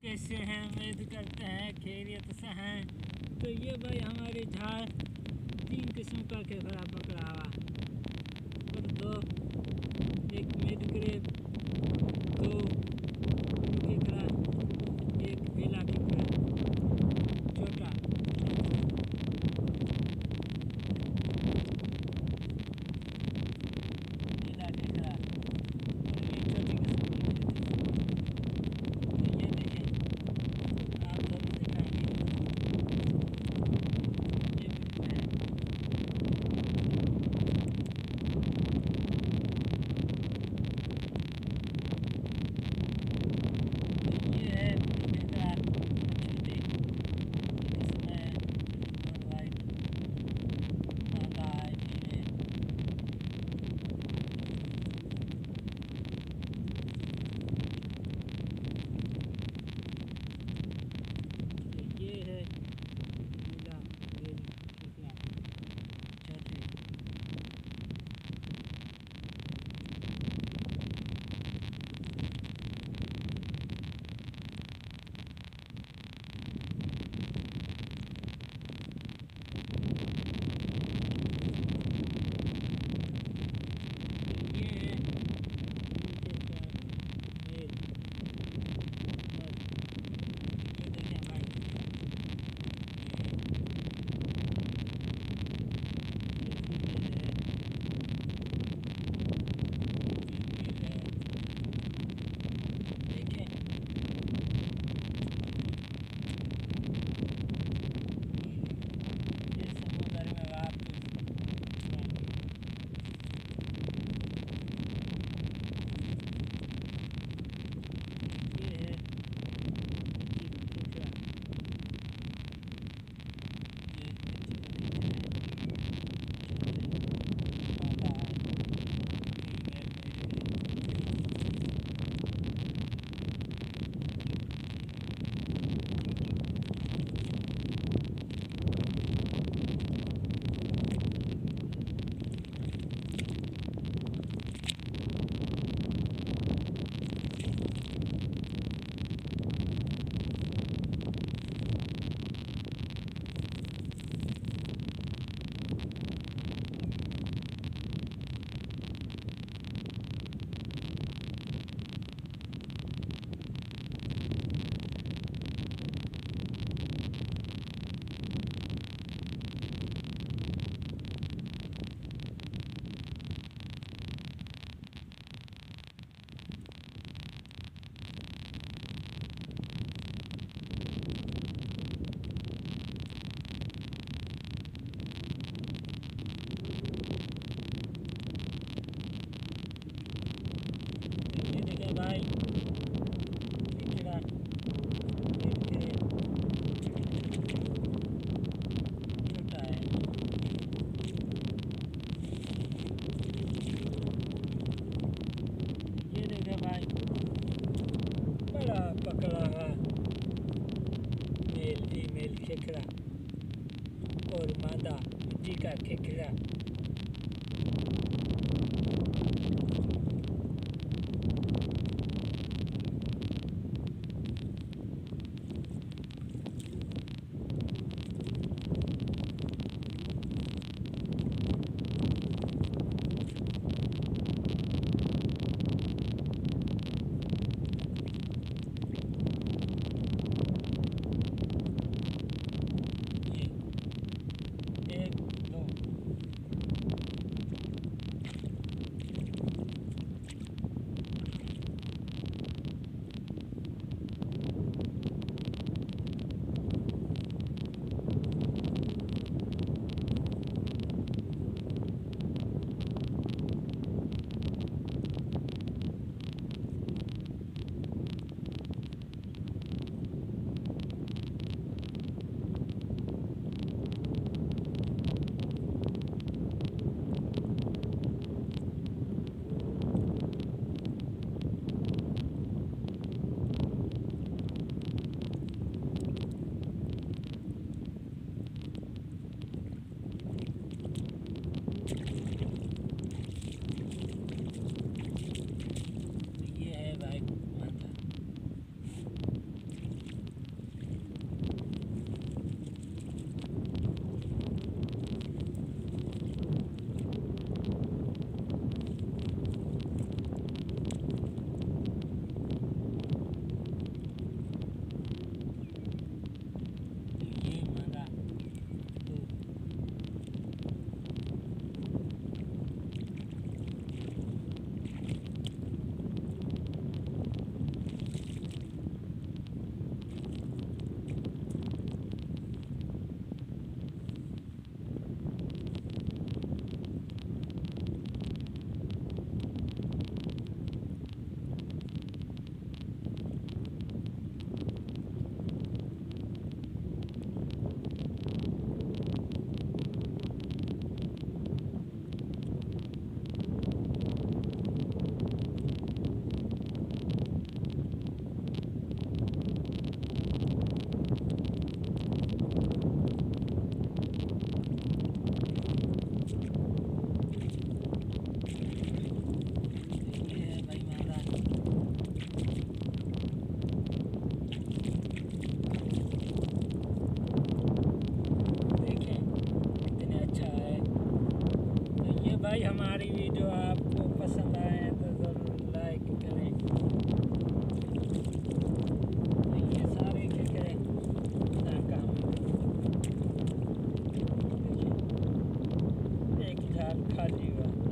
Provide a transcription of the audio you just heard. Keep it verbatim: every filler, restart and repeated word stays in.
कैसे हैं? उम्मीद करते हैं खैरियत से हैं। तो ये भाई हमारे झाड़ तीन किस्म का केकड़ा पकड़ा हुआ और दो एक मिड ग्रेड, दो केकड़ा, एक बेला केकड़ा छोटा। बेला केकड़ा और ये छोटी किस्म की। ये देखें, आप लोग दिखाएंगे ये बिल्कुल है। ये है केकड़ा छोटी किस्म है और वाइट मादा है ये। ये है बेला बेल केकड़ा छोटे। ये है केकड़ा मेल और ये देखें वाइट। ये फीमेल है, ये मेल है। देखें ये समुद्र में वापस जाएंगे। ये है चिक केकड़ा, ये बच्चे को देख रहे हैं छोटे मादा है, फीमेल ये देखें भाई केकड़ा मिड ग्रेड छोटा है। ये देखें भाई बड़ा पकड़ा हुआ मेल फीमेल केकड़ा और मादा जी का केकड़ा।